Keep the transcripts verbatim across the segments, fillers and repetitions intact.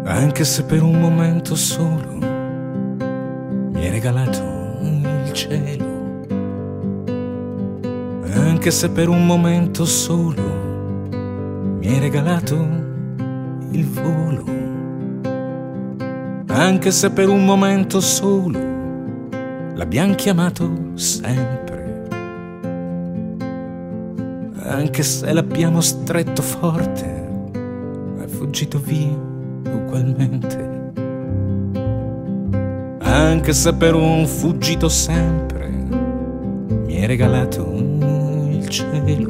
Anche se per un momento solo mi hai regalato il cielo, anche se per un momento solo mi hai regalato il volo, anche se per un momento solo l'abbiam chiamato sempre, anche se l'abbiamo stretto forte è fuggito via ugualmente, anche se per un fuggito sempre mi hai regalato il cielo,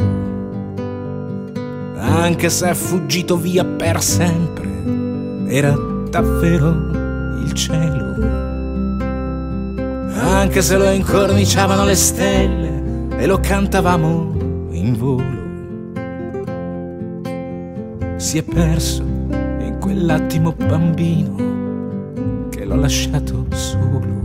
anche se è fuggito via per sempre era davvero il cielo, anche se lo incorniciavano le stelle e lo cantavamo in volo, si è perso in quell'attimo bambino che l'ho lasciato solo.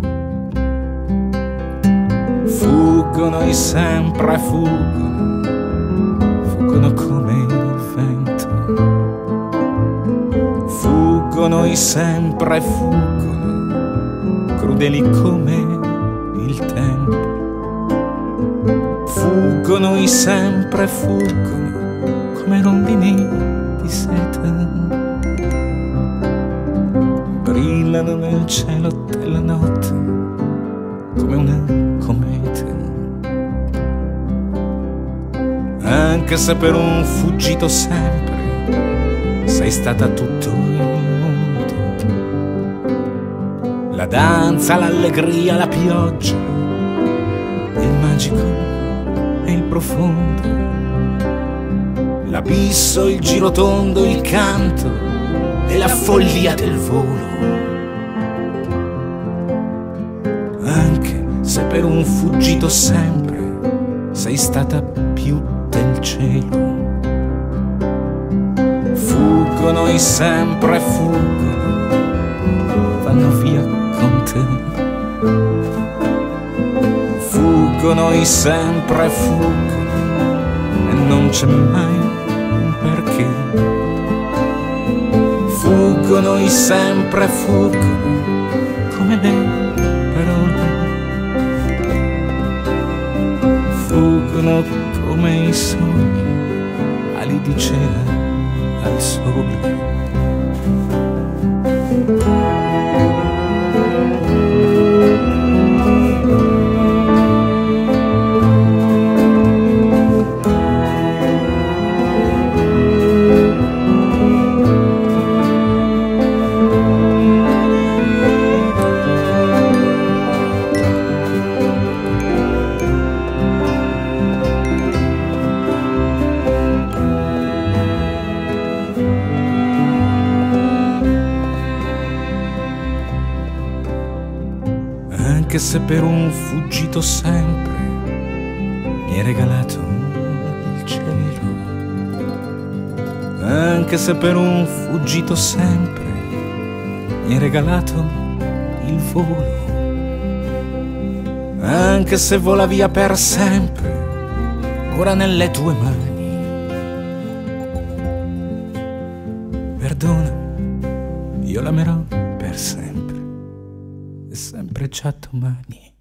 Fuggono e sempre fuggono, fuggono come il vento, fuggono e sempre fuggono, crudeli come il tempo, fuggono e sempre fuggono come rondini di seta, brillano nel cielo della notte come una cometa, anche se per un fuggito sempre sei stata tutto il mondo, la danza, l'allegria, la pioggia, il magico e il profondo, l'abisso, il girotondo, il canto e la follia del volo, anche se per un fuggito sempre sei stata più del cielo. Fuggono e sempre fuggono, vanno via con te, fuggono e sempre fuggono e non c'è mai un perché, fuggono e sempre fuggono come le parole, fuggono come i sogni, ali di cera al sole. Anche se per un fuggito sempre mi hai regalato il cielo, anche se per un fuggito sempre mi hai regalato il volo, anche se vola via per sempre ora nelle tue mani, perdona, io l'amerò per sempre e sempre già domani.